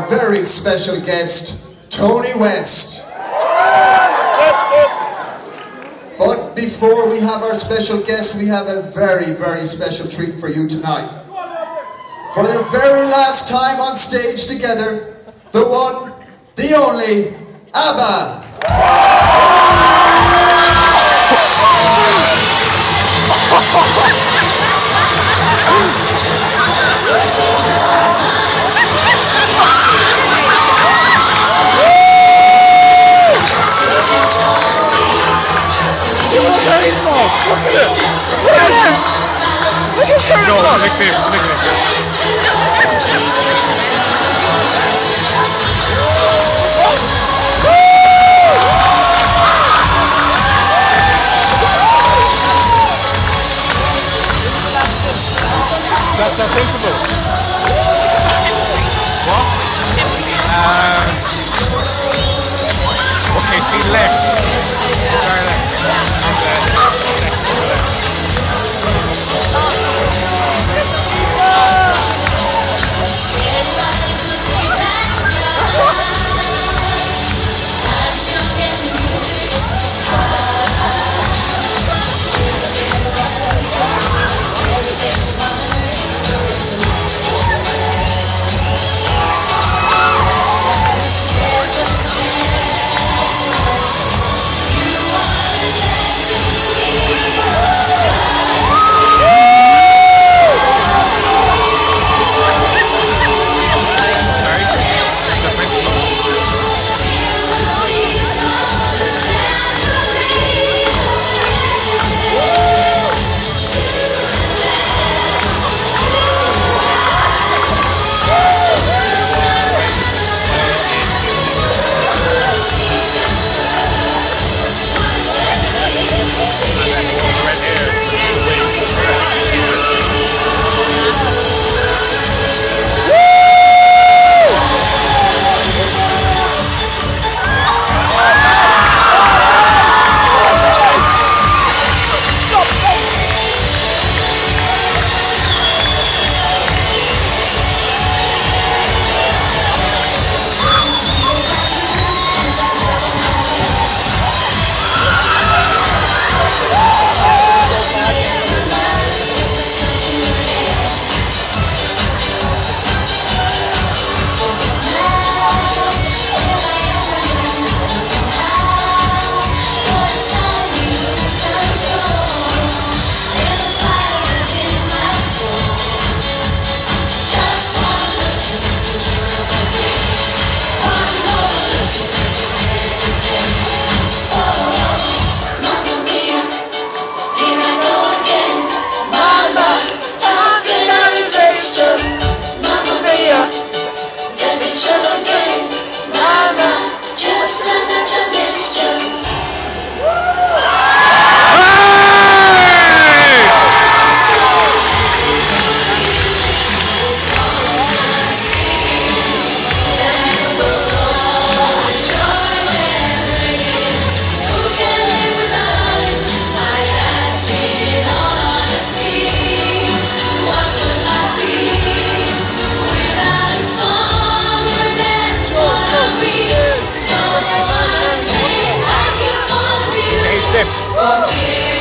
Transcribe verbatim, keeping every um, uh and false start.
our very special guest, Tony West. But before we have our special guest, we have a very, very special treat for you tonight. For the very last time on stage together, the one, the only, ABBA. No, like this, like this. That's not sensible. What? Uh, okay, see left. Sorry, left. Step.